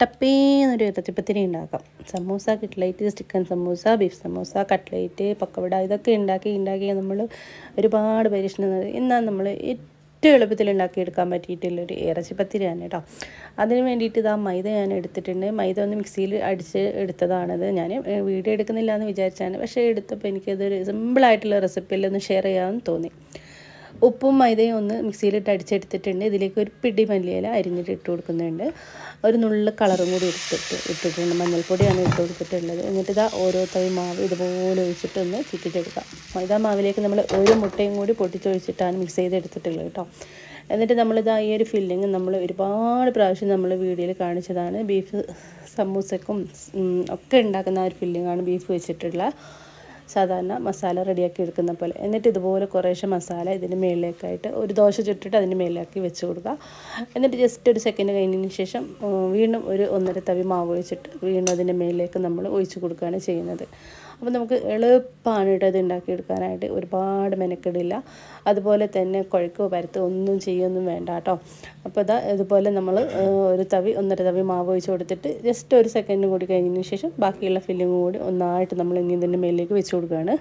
ടപ്പേന്നൊരു ഇറച്ചിപ്പത്തിരി ഉണ്ടാക്കാം. Samosa, cutlet, chicken samosa, beef samosa, cutlet, പക്കവട ഇതൊക്കെ ഉണ്ടാക്കി നമ്മൾ ഒരുപാട് പരീക്ഷണം നടത്തി. എന്നാൽ നമ്മൾ ഏറ്റവും എളുപ്പത്തിൽ ഉണ്ടാക്കിയെടുക്കാൻ പറ്റിയിട്ടുള്ളൊരു ഇറച്ചിപ്പത്തിരിയാണ് കേട്ടോ. അതിന് വേണ്ടിയിട്ട് ഇതാ മൈദ ഞാൻ എടുത്തിട്ടുണ്ട്. മൈദ ഒന്ന് മിക്സിയിൽ അടിച്ച് എടുത്തതാണത്. ഞാൻ വീഡിയോ എടുക്കുന്നില്ല എന്ന് വിചാരിച്ചാണ്, പക്ഷേ എടുത്തപ്പോൾ എനിക്കതൊരു സിമ്പിളായിട്ടുള്ള റെസിപ്പിയിൽ ഒന്ന് ഷെയർ ചെയ്യാമെന്ന് തോന്നി. ഉപ്പും മൈദയും ഒന്ന് മിക്സിയിലിട്ട് അടിച്ചെടുത്തിട്ടുണ്ട്. ഇതിലേക്ക് ഒരു പിടി മല്ലിയില അരിഞ്ഞിട്ട് ഇട്ട് കൊടുക്കുന്നുണ്ട്. ഒരു നുള്ള കളറും കൂടി ഇട്ടിട്ടുണ്ട്. മഞ്ഞൾപ്പൊടിയാണ് ഇട്ട് കൊടുത്തിട്ടുള്ളത്. എന്നിട്ട് ഇതാ ഓരോ തവി മാവ് ഇതുപോലെ ഒഴിച്ചിട്ടൊന്ന് ചുറ്റിച്ചെടുക്കാം. മൈദ മാവിലേക്ക് നമ്മൾ ഒരു മുട്ടയും കൂടി പൊട്ടിച്ചൊഴിച്ചിട്ടാണ് മിക്സ് ചെയ്തെടുത്തിട്ടുള്ളത് കേട്ടോ. എന്നിട്ട് നമ്മളിതാ ഈ ഒരു ഫില്ലിങ് നമ്മൾ ഒരുപാട് പ്രാവശ്യം നമ്മൾ വീഡിയോയിൽ കാണിച്ചതാണ്. ബീഫ് സമൂസക്കും ഒക്കെ ഉണ്ടാക്കുന്ന ആ ഒരു ഫില്ലിങ്ങാണ് ബീഫ് വെച്ചിട്ടുള്ള സാധാരണ മസാല റെഡിയാക്കി എടുക്കുന്ന പോലെ. എന്നിട്ട് ഇതുപോലെ കുറേശ്ശെ മസാല ഇതിൻ്റെ മേളിലേക്കായിട്ട് ഒരു ദോശ ചുട്ടിട്ട് അതിൻ്റെ മേളിലാക്കി വെച്ച് കൊടുക്കുക. എന്നിട്ട് ജസ്റ്റ് ഒരു സെക്കൻഡ് കഴിഞ്ഞതിന് ശേഷം വീണ്ടും ഒരു 1.5 തവി മാവ് ഒഴിച്ചിട്ട് വീണ്ടും അതിൻ്റെ മേളിലേക്ക് നമ്മൾ ഒഴിച്ച് കൊടുക്കുകയാണ് ചെയ്യുന്നത്. അപ്പോൾ നമുക്ക് എളുപ്പമാണ് കേട്ടോ ഇത് ഉണ്ടാക്കിയെടുക്കാനായിട്ട്. ഒരുപാട് മെനക്കെടില്ല. അതുപോലെ തന്നെ കുഴക്കോ പരത്തോ ഒന്നും ചെയ്യൊന്നും വേണ്ട കേട്ടോ. അപ്പോൾ ഇതുപോലെ നമ്മൾ ഒരു തവി 1.5 തവി മാവ് ഒഴിച്ച് കൊടുത്തിട്ട് ജസ്റ്റ് ഒരു സെക്കൻഡ് കൂടി കഴിഞ്ഞതിന് ശേഷം ബാക്കിയുള്ള ഫില്ലിങ് കൂടി ഒന്നായിട്ട് നമ്മൾ ഇനി ഇതിൻ്റെ മേലിലേക്ക് വെച്ച് കൊടുക്കുകയാണ്.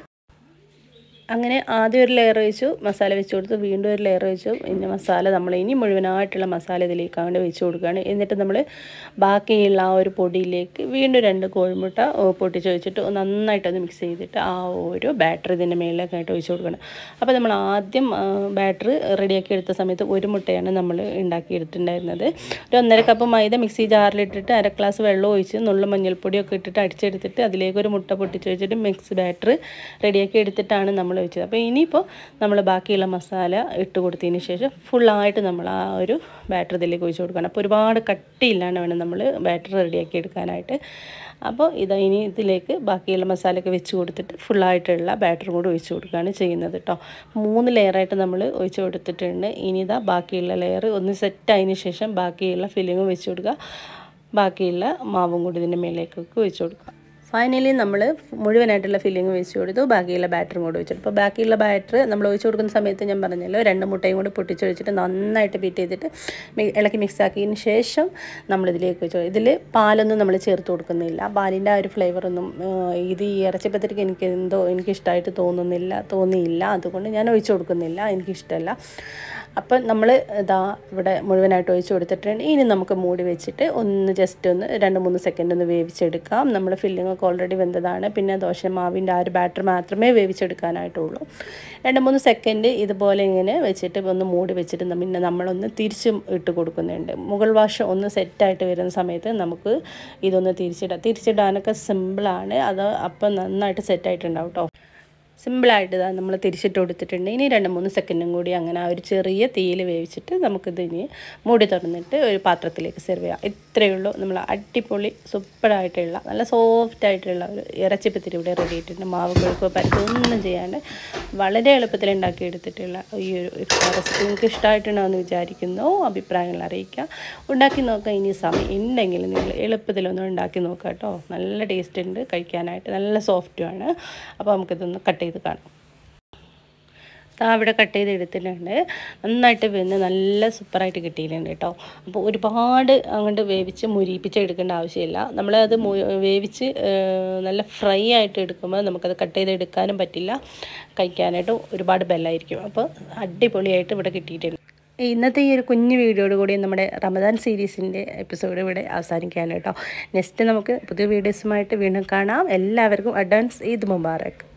അങ്ങനെ ആദ്യം ഒരു ലെയർ വെച്ചു, മസാല വെച്ച് കൊടുത്തു, വീണ്ടും ഒരു ലെയർ വെച്ചു. പിന്നെ മസാല നമ്മൾ ഇനി മുഴുവനായിട്ടുള്ള മസാല ഇതിലേക്കാണ്ട് വെച്ച് കൊടുക്കുകയാണ്. എന്നിട്ട് നമ്മൾ ബാക്കിയുള്ള ആ ഒരു പൊടിയിലേക്ക് വീണ്ടും 2 കോഴിമുട്ട പൊട്ടിച്ച് വെച്ചിട്ട് നന്നായിട്ടൊന്ന് മിക്സ് ചെയ്തിട്ട് ആ ഒരു ബാറ്റർ ഇതിൻ്റെ മേളിലേക്കായിട്ട് ഒഴിച്ച് കൊടുക്കണം. അപ്പോൾ നമ്മൾ ആദ്യം ബാറ്റർ റെഡിയാക്കി എടുത്ത സമയത്ത് ഒരു മുട്ടയാണ് നമ്മൾ ഉണ്ടാക്കിയെടുത്തിട്ടുണ്ടായിരുന്നത്. ഒരു 1.5 കപ്പ് മൈദ മിക്സി ജാറിലിട്ടിട്ട് 1/2 ഗ്ലാസ് വെള്ളം ഒഴിച്ച് നുള്ള മഞ്ഞൾപ്പൊടിയൊക്കെ ഇട്ടിട്ട് അടിച്ചെടുത്തിട്ട് അതിലേക്ക് ഒരു മുട്ട പൊട്ടിച്ച് വെച്ചിട്ട് മിക്സ് ബാറ്റർ റെഡിയാക്കി എടുത്തിട്ടാണ് നമ്മൾ വെച്ചത്. അപ്പോൾ ഇനിയിപ്പോൾ നമ്മൾ ബാക്കിയുള്ള മസാല ഇട്ട് കൊടുത്തതിന് ശേഷം ഫുള്ളായിട്ട് നമ്മൾ ആ ഒരു ബാറ്റർ ഇതിലേക്ക് ഒഴിച്ച് കൊടുക്കണം. അപ്പോൾ ഒരുപാട് കട്ടിയില്ലാണ്ട് വേണം നമ്മൾ ബാറ്റർ റെഡിയാക്കി എടുക്കാനായിട്ട്. അപ്പോൾ ഇനി ഇതിലേക്ക് ബാക്കിയുള്ള മസാലയൊക്കെ വെച്ച് കൊടുത്തിട്ട് ഫുള്ളായിട്ടുള്ള ബാറ്റർ കൂടി ഒഴിച്ച് കൊടുക്കുകയാണ് ചെയ്യുന്നത് കേട്ടോ. 3 ലെയറായിട്ട് നമ്മൾ ഒഴിച്ച് കൊടുത്തിട്ടുണ്ട്. ഇനി ബാക്കിയുള്ള ലെയർ ഒന്ന് സെറ്റായതിന് ശേഷം ബാക്കിയുള്ള ഫില്ലിങ്ങും വെച്ച് കൊടുക്കുക. ബാക്കിയുള്ള മാവും കൂടി ഇതിൻ്റെ മേലേക്കൊക്കെ ഒഴിച്ച് കൊടുക്കുക. ഫൈനലി നമ്മൾ മുഴുവനായിട്ടുള്ള ഫില്ലിങ് വെച്ച് കൊടുത്തു. ബാക്കിയുള്ള ബാറ്ററും കൂടി വെച്ചിട്ട് അപ്പോൾ ബാക്കിയുള്ള ബാറ്റർ നമ്മൾ ഒഴിച്ച് കൊടുക്കുന്ന സമയത്ത് ഞാൻ പറഞ്ഞല്ലോ 2 മുട്ടയും കൂടി പൊട്ടിച്ചൊഴിച്ചിട്ട് നന്നായിട്ട് ബീറ്റ് ചെയ്തിട്ട് ഇളക്കി മിക്സ് ആക്കിയതിന് ശേഷം നമ്മളിതിലേക്ക് വെച്ചു. ഇതിൽ പാലൊന്നും നമ്മൾ ചേർത്ത് കൊടുക്കുന്നില്ല. പാലിൻ്റെ ആ ഒരു ഫ്ലേവറൊന്നും ഇത് ഈ ഇറച്ചിപ്പത്തിരിക്ക് എനിക്കിഷ്ടമായിട്ട് തോന്നിയില്ല. അതുകൊണ്ട് ഞാൻ ഒഴിച്ച് കൊടുക്കുന്നില്ല, എനിക്കിഷ്ടമല്ല. അപ്പം നമ്മൾ ഇവിടെ മുഴുവനായിട്ട് ഒഴിച്ച് കൊടുത്തിട്ടുണ്ട്. ഇനി നമുക്ക് മൂടി വെച്ചിട്ട് ജസ്റ്റ് ഒന്ന് 2-3 സെക്കൻഡ് ഒന്ന് വേവിച്ചെടുക്കാം. നമ്മൾ ഫില്ലിംഗ് ഒക്കെ ഓൾറെഡി വെന്തതാണ്. പിന്നെ ദോശമാവിൻ്റെ ആ ഒരു ബാറ്റർ മാത്രമേ വേവിച്ചെടുക്കാനായിട്ടുള്ളൂ. 2-3 സെക്കൻഡ് ഇതുപോലെ ഇങ്ങനെ വെച്ചിട്ട് ഒന്ന് മൂടി വെച്ചിട്ട് പിന്നെ നമ്മളൊന്ന് തിരിച്ചും ഇട്ട് കൊടുക്കുന്നുണ്ട്. മുകൾ വശം ഒന്ന് സെറ്റായിട്ട് വരുന്ന സമയത്ത് നമുക്ക് ഇതൊന്ന് തിരിച്ചിടാനൊക്കെ സിമ്പിളാണ്. അപ്പം നന്നായിട്ട് സെറ്റായിട്ടുണ്ടാവും കേട്ടോ. സിമ്പിളായിട്ട് നമ്മൾ തിരിച്ചിട്ട് കൊടുത്തിട്ടുണ്ട്. ഇനി 2-3 സെക്കൻഡും കൂടി അങ്ങനെ ആ ഒരു ചെറിയ തീയിൽ വേവിച്ചിട്ട് നമുക്കിതിന് മൂടി തുറന്നിട്ട് ഒരു പാത്രത്തിലേക്ക് സെർവ് ചെയ്യാം. ഇത്രയേ ഉള്ളൂ. നമ്മൾ അടിപൊളി സൂപ്പറായിട്ടുള്ള നല്ല സോഫ്റ്റായിട്ടുള്ള ഒരു ഇറച്ചിപ്പത്തിരി ഇവിടെ റെഡി ആയിട്ടുണ്ട്. മാവ് കൊഴുക്കോ പരത്തൊന്നും ചെയ്യാണ്ട് വളരെ എളുപ്പത്തിൽ ഉണ്ടാക്കിയെടുത്തിട്ടുള്ള ഈ ഒരു റെസിപ്പി നിങ്ങൾക്ക് ഇഷ്ടമായിട്ടുണ്ടാവുമെന്ന് വിചാരിക്കുന്നു. അഭിപ്രായങ്ങൾ അറിയിക്കുക. ഉണ്ടാക്കി നോക്കുക. ഇനി സമയം ഉണ്ടെങ്കിൽ നിങ്ങൾ എളുപ്പത്തിലൊന്നും ഉണ്ടാക്കി നോക്കുക കേട്ടോ. നല്ല ടേസ്റ്റ് ഉണ്ട് കഴിക്കാനായിട്ട്, നല്ല സോഫ്റ്റുമാണ്. അപ്പോൾ നമുക്കിതൊന്ന് കട്ട് ചെയ്ത് കാണാം. അവിടെ കട്ട് ചെയ്ത് എടുത്തിട്ടുണ്ട്. നന്നായിട്ട് വെന്ന് നല്ല സൂപ്പറായിട്ട് കിട്ടിയിട്ടുണ്ട് കേട്ടോ. അപ്പോൾ ഒരുപാട് അങ്ങോട്ട് വേവിച്ച് മുരിപ്പിച്ചെടുക്കേണ്ട ആവശ്യമില്ല. നമ്മളത് വേവിച്ച് നല്ല ഫ്രൈ ആയിട്ട് എടുക്കുമ്പോൾ നമുക്കത് കട്ട് ചെയ്ത് എടുക്കാനും പറ്റില്ല, കഴിക്കാനായിട്ട് ഒരുപാട് ബെല്ലായിരിക്കും. അപ്പോൾ അടിപൊളിയായിട്ട് ഇവിടെ കിട്ടിയിട്ടുണ്ട്. ഇന്നത്തെ ഈ ഒരു കുഞ്ഞു വീഡിയോയോട് കൂടി നമ്മുടെ റമദാൻ സീരീസിൻ്റെ എപ്പിസോഡ് ഇവിടെ അവസാനിക്കുകയാണ് കേട്ടോ. നെക്സ്റ്റ് നമുക്ക് പുതിയ വീഡിയോസുമായിട്ട് വീണ്ടും കാണാം. എല്ലാവർക്കും അഡ്വാൻസ് ഈദ് മുബാറക്.